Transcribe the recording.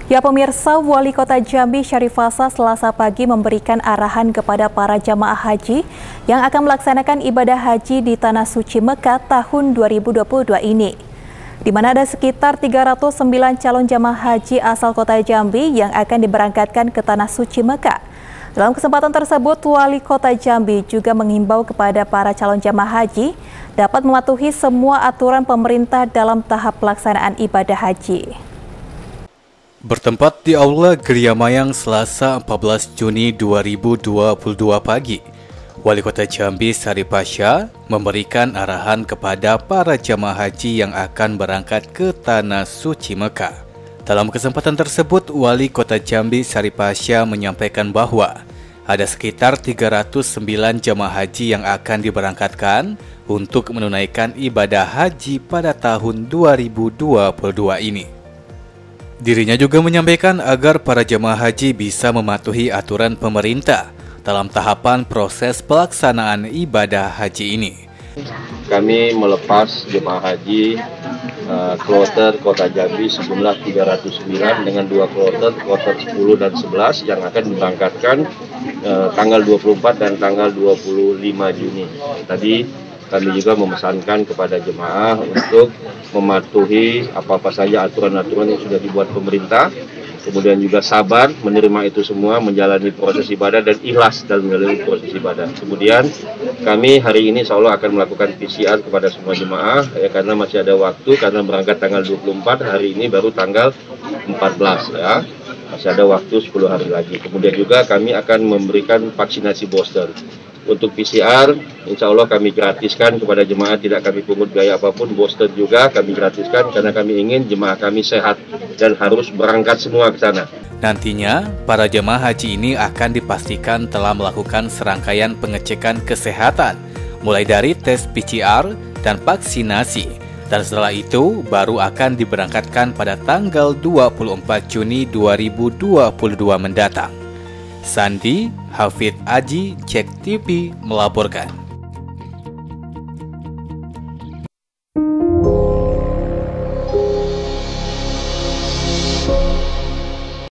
Ya pemirsa, Wali Kota Jambi Syarif Hasan Selasa pagi memberikan arahan kepada para jamaah haji yang akan melaksanakan ibadah haji di Tanah Suci Mekah tahun 2022 ini. Di mana ada sekitar 309 calon jamaah haji asal Kota Jambi yang akan diberangkatkan ke Tanah Suci Mekah. Dalam kesempatan tersebut, Wali Kota Jambi juga menghimbau kepada para calon jamaah haji dapat mematuhi semua aturan pemerintah dalam tahap pelaksanaan ibadah haji. Bertempat di Aula Geria Mayang Selasa 14 Juni 2022 pagi, Wali Kota Jambi Syarif Hasan memberikan arahan kepada para jamaah haji yang akan berangkat ke Tanah Suci Mekah. Dalam kesempatan tersebut, Wali Kota Jambi Syarif Hasan menyampaikan bahwa ada sekitar 309 jamaah haji yang akan diberangkatkan untuk menunaikan ibadah haji pada tahun 2022 ini. Dirinya juga menyampaikan agar para jemaah haji bisa mematuhi aturan pemerintah dalam tahapan proses pelaksanaan ibadah haji ini. Kami melepas jemaah haji kloter Kota Jambi sejumlah 309 dengan 2 kloter 10 dan 11 yang akan diberangkatkan tanggal 24 dan tanggal 25 Juni. Tadi kami juga memesankan kepada jemaah untuk mematuhi apa-apa saja aturan-aturan yang sudah dibuat pemerintah, kemudian juga sabar menerima itu semua, menjalani proses ibadah dan ikhlas dalam menjalani proses ibadah. Kemudian kami hari ini insya Allah akan melakukan PCR kepada semua jemaah ya, karena masih ada waktu, karena berangkat tanggal 24, hari ini baru tanggal 14 ya. Masih ada waktu 10 hari lagi. Kemudian juga kami akan memberikan vaksinasi booster. Untuk PCR, insya Allah kami gratiskan kepada jemaah, tidak kami pungut biaya apapun. Booster juga kami gratiskan karena kami ingin jemaah kami sehat dan harus berangkat semua ke sana. Nantinya, para jemaah haji ini akan dipastikan telah melakukan serangkaian pengecekan kesehatan, mulai dari tes PCR dan vaksinasi. Dan setelah itu, baru akan diberangkatkan pada tanggal 24 Juni 2022 mendatang. Sandi Hafid Aji, Cek TV melaporkan.